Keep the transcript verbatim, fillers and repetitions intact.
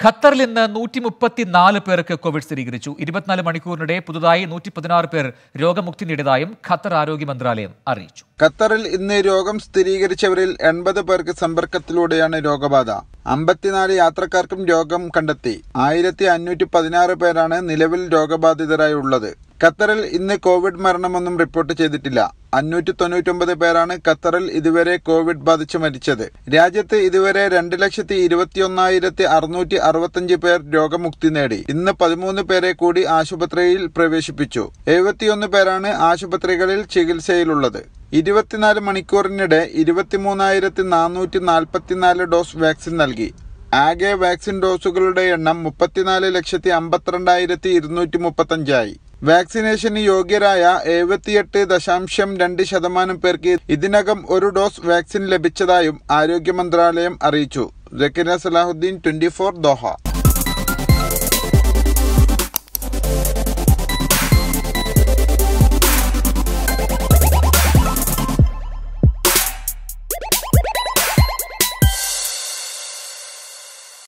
ഖത്തറിൽ ഇന്ന് നൂറ്റി മുപ്പത്തിനാല് പേർക്ക് കോവിഡ് സ്ഥിരീകരിച്ചു. ഇരുപത്തിനാല് മണിക്കൂറിനിടെ പുതുതായി നൂറ്റി പതിനാറ് പേർ രോഗമുക്തി നേടിയതായും ഖത്തർ ആരോഗ്യ മന്ത്രാലയം അറിയിച്ചു. ഖത്തറിൽ ഇന്ന് രോഗം സ്ഥിരീകരിച്ചവരിൽ എൺപത് പേർക്ക് സമ്പർക്കത്തിലൂടെയാണ് രോഗബാധ. അമ്പത്തിനാല് യാത്രക്കാർക്കും രോഗം കണ്ടെത്തി. ആയിരത്തി അഞ്ഞൂറ്റി പതിനാറ് പേരാണ് നിലവിൽ രോഗബാധിതരായി ഉള്ളത്. ഖത്തറിൽ ഇന്ന് കോവിഡ് മരണമൊന്നും റിപ്പോർട്ട് ചെയ്തിട്ടില്ല. അഞ്ഞൂറ്റി തൊണ്ണൂറ്റൊമ്പത് പേരാണ് ഖത്തറിൽ ഇതുവരെ കോവിഡ് ബാധിച്ച് മരിച്ചത്. രാജ്യത്ത് ഇതുവരെ രണ്ട് ലക്ഷത്തി ഇരുപത്തിയൊന്നായിരത്തി അറുന്നൂറ്റി അറുപത്തിയഞ്ച് പേർ രോഗമുക്തി നേടി. ഇന്ന് പതിമൂന്ന് പേരെ കൂടി ആശുപത്രിയിൽ പ്രവേശിപ്പിച്ചു. എഴുപത്തിയൊന്ന് പേരാണ് ആശുപത്രികളിൽ ചികിത്സയിലുള്ളത്. ഇരുപത്തിനാല് മണിക്കൂറിനിടെ ഇരുപത്തിമൂന്നായിരത്തി നാനൂറ്റി നാൽപ്പത്തിനാല് ഡോസ് വാക്സിൻ നൽകി. ആകെ വാക്സിൻ ഡോസുകളുടെ എണ്ണം മുപ്പത്തിനാല് ലക്ഷത്തി അമ്പത്തിരണ്ടായിരത്തി ഇരുന്നൂറ്റി മുപ്പത്തഞ്ചായി. വാക്സിനേഷന് യോഗ്യരായ എഴുപത്തിയെട്ട് ദശാംശം രണ്ട് ശതമാനം പേർക്ക് ഇതിനകം ഒരു ഡോസ് വാക്സിൻ ലഭിച്ചതായും ആരോഗ്യ മന്ത്രാലയം അറിയിച്ചു. Sakina Salahuddin, twenty four, Doha.